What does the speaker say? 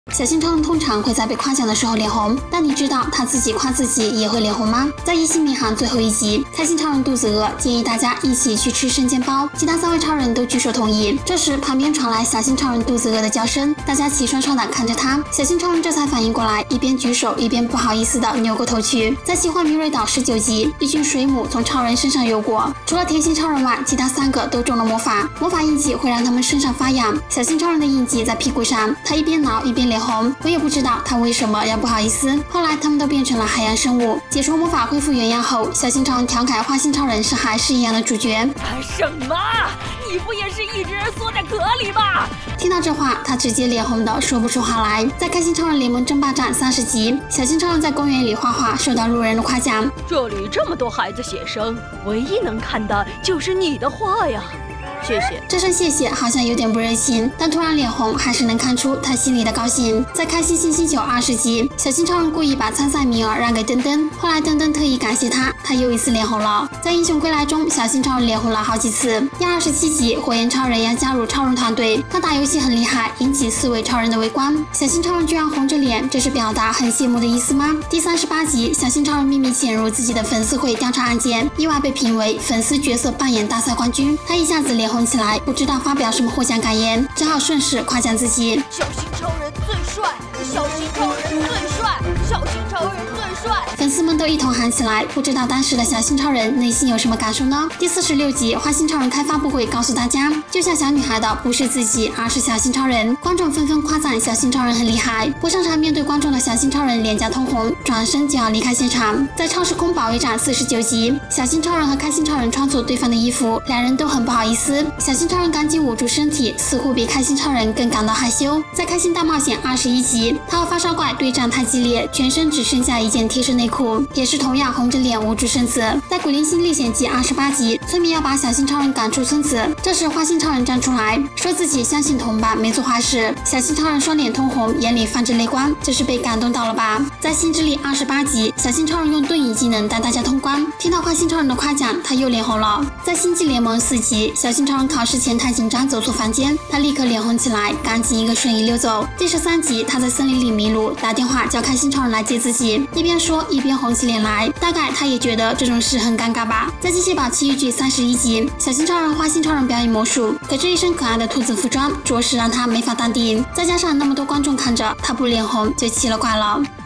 小新超人通常会在被夸奖的时候脸红，但你知道他自己夸自己也会脸红吗？在一星民航最后一集，开心超人肚子饿，建议大家一起去吃生煎包，其他3位超人都举手同意。这时旁边传来小新超人肚子饿的叫声，大家齐刷刷的看着他，小新超人这才反应过来，一边举手一边不好意思的扭过头去。在奇幻迷瑞岛19集，一群水母从超人身上游过，除了甜心超人外，其他3个都中了魔法，魔法印记会让他们身上发痒。小新超人的印记在屁股上，他一边挠一边脸红，我也不知道他为什么要不好意思。后来他们都变成了海洋生物，解除魔法恢复原样后，小新超人调侃花心超人是海狮一样的主角。 什么？你不也是一直缩在壳里吗？ 听到这话，他直接脸红的说不出话来。在开心超人联盟争霸战30集，小新超人在公园里画画，受到路人的夸奖。 这里这么多孩子写生，唯一能看的就是你的画呀。谢谢。 这声谢谢好像有点不热情，但突然脸红还是能看出他心里的高兴。在开心新星球20集，小新超人故意把参赛名额让给登登，后来登登特意感谢他，他又一次脸红了。在英雄归来中，小新超人脸红了好几次。第27集，火焰超人要加入超人团队，他打游戏很厉害，引起4位超人的围观。小新超人居然红着脸，这是表达很羡慕的意思吗？第38集，小新超人秘密潜入自己的粉丝会调查案件，意外被评为粉丝角色扮演大赛冠军，他一下子脸红起来，不知道发表什么获奖感言，只好顺势夸奖自己。 小新超人最帅，小新超人最帅，小新超人最帅。 粉丝们都一同喊起来，不知道当时的小新超人内心有什么感受呢？第46集，花心超人开发布会告诉大家，救下小女孩的不是自己，而是小新超人。观众纷纷夸赞小新超人很厉害。不擅长面对观众的小新超人脸颊通红，转身就要离开现场。在超时空保卫战49集，小新超人和开心超人穿错对方的衣服，两人都很不好意思。小新超人赶紧捂住身体，似乎比开心超人更感到害羞。在开心大冒险21集，他和发烧怪对战太激烈，全身只剩下一件贴身内裤，也是同样红着脸捂住身子。在古灵星历险记28集，村民要把小新超人赶出村子，这时花心超人站出来，说自己相信同伴没做坏事。小新超人双脸通红，眼里泛着泪光，这是被感动到了吧？在新之力28集，小新超人用遁影技能带大家通关，听到花心超人的夸奖，他又脸红了。在星际联盟4集，小新超人考试前太紧张，走错房间，他立刻脸红起来，赶紧一个瞬移溜走。第13集，他在森林里迷路，打电话叫开心超人来接自己，一边说一边红起脸来，大概他也觉得这种事很尴尬吧。在机械宝奇遇剧31集，小新超人、花心超人表演魔术，可这一身可爱的兔子服装着实让他没法淡定，再加上那么多观众看着，他不脸红就奇了怪了。